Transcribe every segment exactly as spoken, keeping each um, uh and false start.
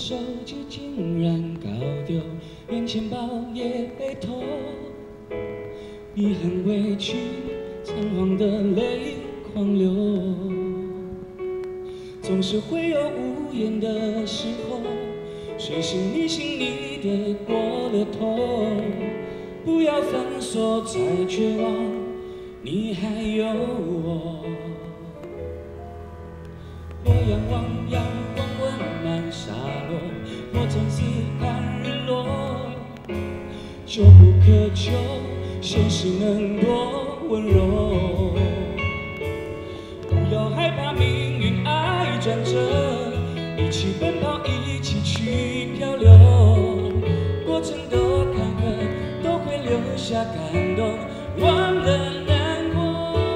手机竟然搞丢，连钱包也被偷。你很委屈，仓皇的泪狂流，总是会有无言的时候，谁是你心里的过了头？不要反锁再绝望，你还有我。我仰望阳光温暖洒落，我曾思看日落，就不苛求现实能多温柔。不要害怕命运爱转折，一起奔跑，一起去漂流，过程多坎坷，都会留下感动，忘了难过。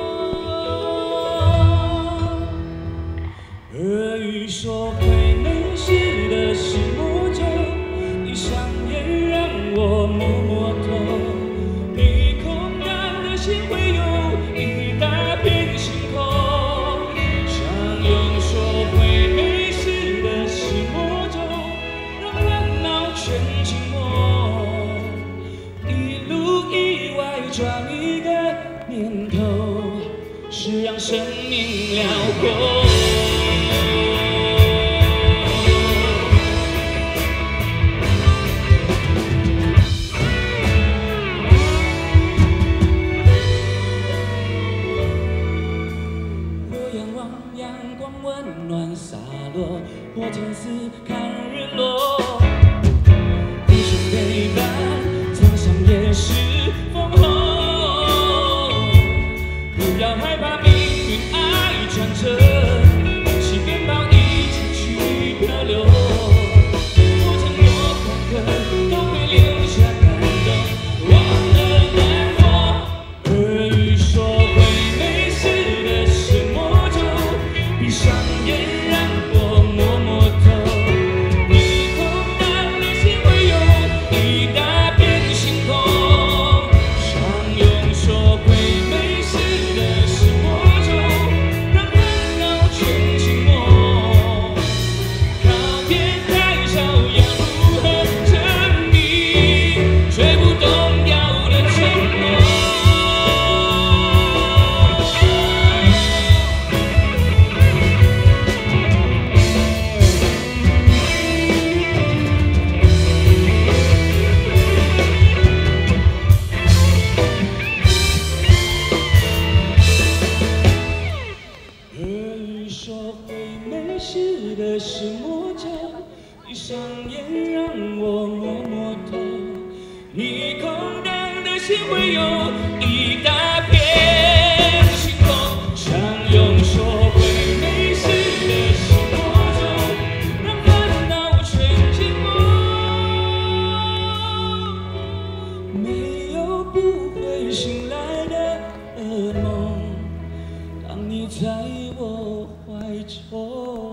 耳语说会没事的是魔咒，闭上眼让我摸摸头。你空荡的心会有一大片星空。相拥说会没事的是魔咒，让烦恼全静默。一路意外转一个念头，是让生命辽阔。阳光温暖洒落，我曾思看日落。一生陪伴，沧桑也是风后。不要害怕命运爱转折，一起奔跑，一起去漂流。过程多坎坷，都会留下感动，忘了难过。耳语说会没事的是魔咒，闭上眼让我摸摸头，你空荡的心会有一大片星空。相拥说会没事的是魔咒，让烦恼全静默。靠天太小要如何证明，吹不动摇的承诺。耳语说会没事的是魔咒，闭上眼让我摸摸头，你空荡的心会有一大片星空。相拥说会没事的是魔咒，让烦恼全静默。没有不会醒来的噩梦，当你在我怀中。